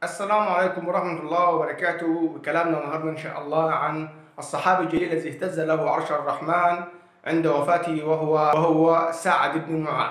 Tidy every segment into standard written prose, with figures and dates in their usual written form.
السلام عليكم ورحمة الله وبركاته. بكلامنا النهارده إن شاء الله عن الصحابي الجليل الذي اهتز له عرش الرحمن عند وفاته وهو سعد بن معاذ.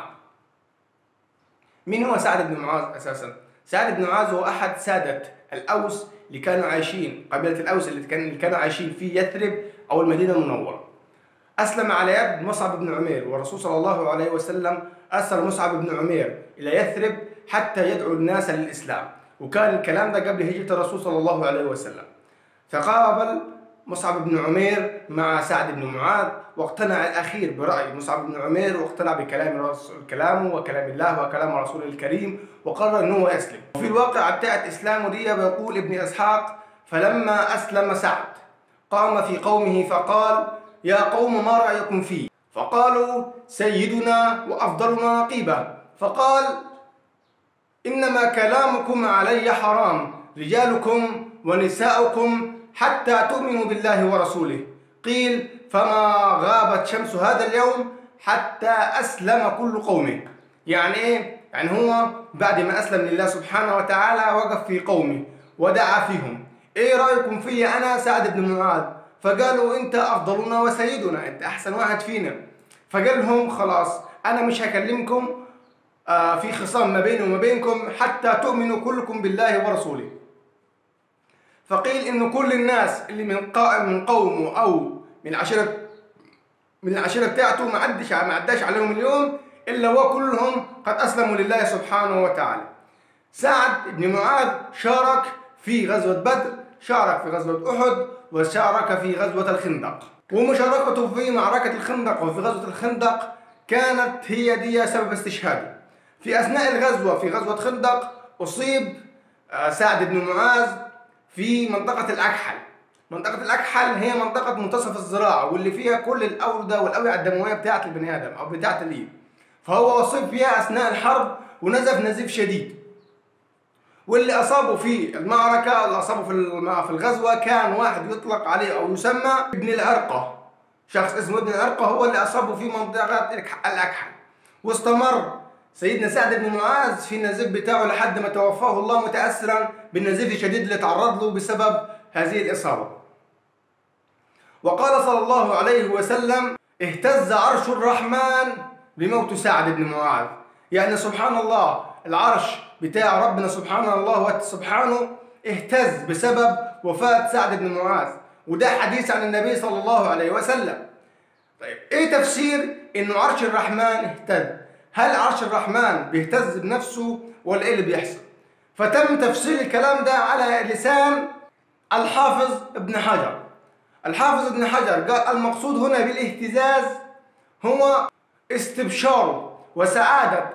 من هو سعد بن معاذ أساسا؟ سعد بن معاذ هو أحد سادة الأوس اللي كانوا عايشين، قبيلة الأوس اللي كانوا عايشين في يثرب أو المدينة المنورة. أسلم على يد مصعب بن عمير، والرسول صلى الله عليه وسلم أرسل مصعب بن عمير إلى يثرب حتى يدعو الناس للإسلام، وكان الكلام ده قبل هجرة الرسول صلى الله عليه وسلم. فقابل مصعب بن عمير مع سعد بن معاذ، واقتنع الأخير برأي مصعب بن عمير، واقتنع كلامه وكلام الله وكلام رسوله الكريم، وقرر أنه يسلم. وفي الواقع بتاعت إسلامه دي بيقول ابن إسحاق: فلما أسلم سعد قام في قومه فقال: يا قوم ما رأيكم فيه؟ فقالوا: سيدنا وأفضلنا نقيبة. فقال: إنما كلامكم علي حرام، رجالكم ونساؤكم حتى تؤمنوا بالله ورسوله. قيل: فما غابت شمس هذا اليوم حتى أسلم كل قومه. يعني إيه؟ يعني هو بعد ما أسلم لله سبحانه وتعالى وقف في قومه ودعا فيهم: إيه رأيكم في أنا سعد بن معاذ؟ فقالوا: أنت أفضلنا وسيدنا، أنت أحسن واحد فينا. فقال لهم: خلاص أنا مش هكلمكم في خصام ما بيني وما بينكم حتى تؤمنوا كلكم بالله ورسوله. فقيل إنه كل الناس اللي من قومه أو من العشيرة بتاعته ما عداش عليهم اليوم إلا وكلهم قد أسلموا لله سبحانه وتعالى. سعد بن معاذ شارك في غزوة بدر، شارك في غزوة أحد، وشارك في غزوة الخندق. ومشاركته في معركة الخندق وفي غزوة الخندق كانت هي دي سبب استشهاده. في أثناء الغزوة في غزوة خندق أصيب سعد بن معاذ في منطقة الأكحل. منطقة الأكحل هي منطقة منتصف الذراع، واللي فيها كل الأوردة والأوعية الدموية بتاعة البني آدم أو بتاعة الإيد. فهو أصيب فيها أثناء الحرب ونزف نزيف شديد. واللي أصابه في المعركة، اللي أصابه في الغزوة، كان واحد يطلق عليه أو يسمى ابن العرقة. شخص اسمه ابن العرقة هو اللي أصابه في منطقة الأكحل. واستمر سيدنا سعد بن معاذ في النزيف بتاعه لحد ما توفاه الله متأثرا بالنزيف الشديد اللي تعرض له بسبب هذه الإصابة. وقال صلى الله عليه وسلم: اهتز عرش الرحمن بموت سعد بن معاذ. يعني سبحان الله، العرش بتاع ربنا سبحانه اهتز بسبب وفاة سعد بن معاذ. وده حديث عن النبي صلى الله عليه وسلم. طيب ايه تفسير انه عرش الرحمن اهتز؟ هل عرش الرحمن بيهتز بنفسه ولا ايه اللي بيحصل؟ فتم تفسير الكلام ده على لسان الحافظ ابن حجر. الحافظ ابن حجر قال: المقصود هنا بالاهتزاز هو استبشار وسعادة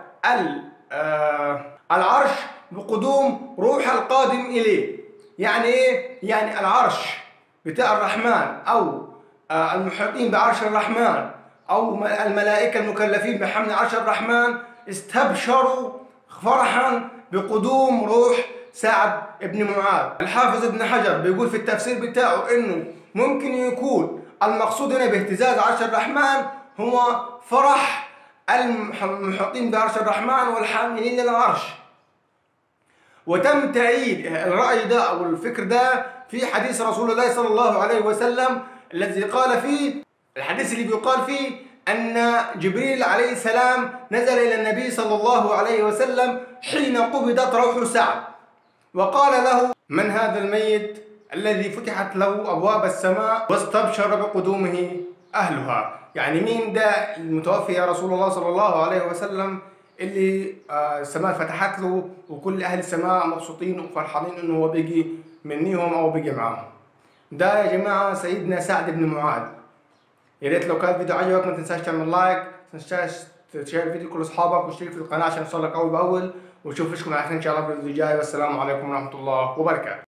العرش بقدوم روح القادم إليه. يعني إيه؟ يعني العرش بتاع الرحمن أو المحيطين بعرش الرحمن أو الملائكة المكلفين بحمل عرش الرحمن استبشروا فرحا بقدوم روح سعد بن معاذ. الحافظ ابن حجر بيقول في التفسير بتاعه إنه ممكن يكون المقصود هنا باهتزاز عرش الرحمن هو فرح المحيطين بعرش الرحمن والحاملين للعرش. وتم تأييد الرأي ده أو الفكر ده في حديث رسول الله صلى الله عليه وسلم الذي قال فيه، الحديث اللي بيقال فيه أن جبريل عليه السلام نزل إلى النبي صلى الله عليه وسلم حين قبضت روح سعد، وقال له: من هذا الميت الذي فتحت له أبواب السماء واستبشر بقدومه أهلها؟ يعني مين ده المتوفي يا رسول الله صلى الله عليه وسلم اللي السماء فتحت له وكل أهل السماء مبسوطين وفرحانين إنه هو بيجي منيهم أو بيجي معاهم؟ ده يا جماعة سيدنا سعد بن معاذ. يا ريت لو كان الفيديو عجبك ما تنساش تعمل لايك، ما تنساش تشير الفيديو لكل أصحابك واشترك في القناة عشان يوصلك أول بأول، ونشوفكم على خير إن شاء الله في الفيديو الجاي. والسلام عليكم ورحمة الله وبركاته.